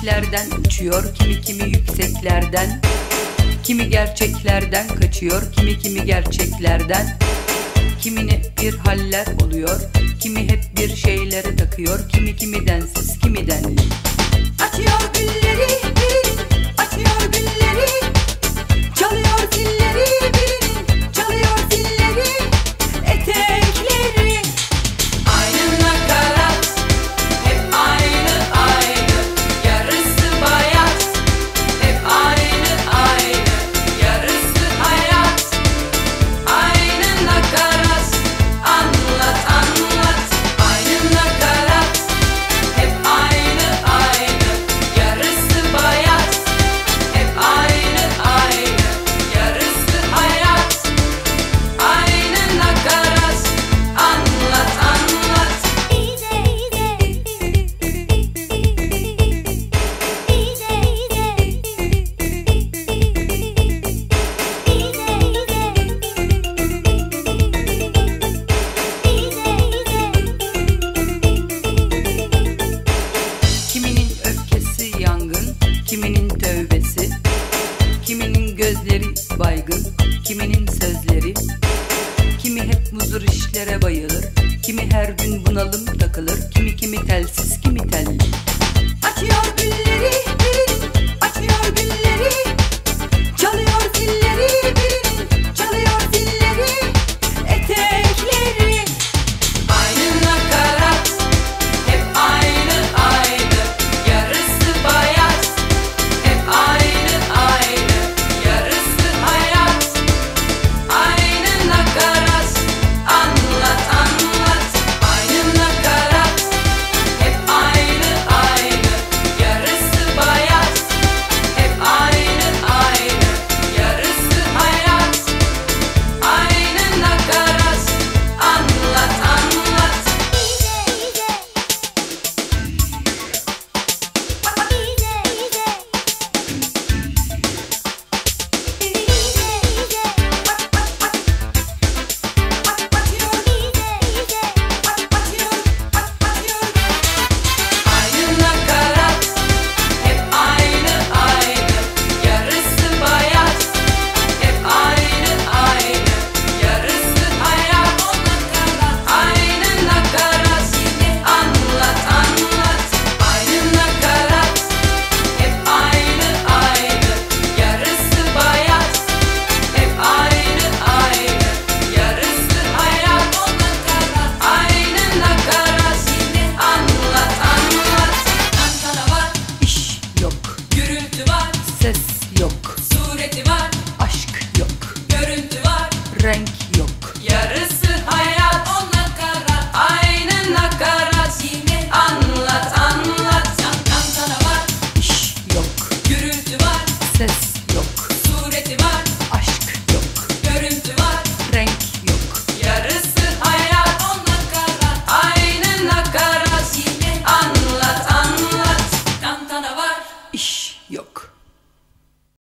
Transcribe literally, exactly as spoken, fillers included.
yükseklerden uçuyor, kimi kimi yükseklerden. Kimi gerçeklerden kaçıyor, kimi kimi gerçeklerden. Kimine bir haller oluyor, kimi hep bir şeylere takıyor, kimi kimi densiz, kimi denli. Açıyor gülleri, birinin açıyor gülleri, çalıyor zilleri, birinin çalıyor zilleri, etekleri. Aynı nakarat, hep aynı aynı, yarısı bayat, hep aynı aynı, yarısı hayat. Aynı nakarat, anlat anlat. Aynı nakarat, hep aynı aynı, yarısı bayat, hep aynı aynı, yarısı hayat. Aynı nakarat, anlat anlat. Kiminin öfkesi yangın, kiminin tövbesi. Kiminin gözleri baygın, kiminin sözleri. Kimi hep muzur işlere bayılır, kimi her gün bunalım takılır, kimi kimi telsiz, kimi telli. Açıyor gülleri, birinin açıyor gülleri, çalıyor zilleri, birinin çalıyor zilleri, etekleri. Aynı nakarat, hep aynı aynı, yarısı bayat, hep aynı aynı, yarısı hayat. Aynı nakarat, anlat anlat. Aynı nakarat, hep aynı aynı, yarısı bayat, hep aynı aynı, yarısı hayat. Aynı nakarat, anlat anlat. Aynı nakarat, hep aynı aynı, yarısı bayat, hep aynı aynı, yarısı hayat. Aynı nakarat, anlat anlat. Aynı nakarat, hep aynı aynı, yarısı bayat, hep aynı aynı, yarısı hayat. Aynı nakarat, anlat anlat. Tantana var, İş yok, gürültü var, ses yok, sureti var, aşk yok, görüntü var, renk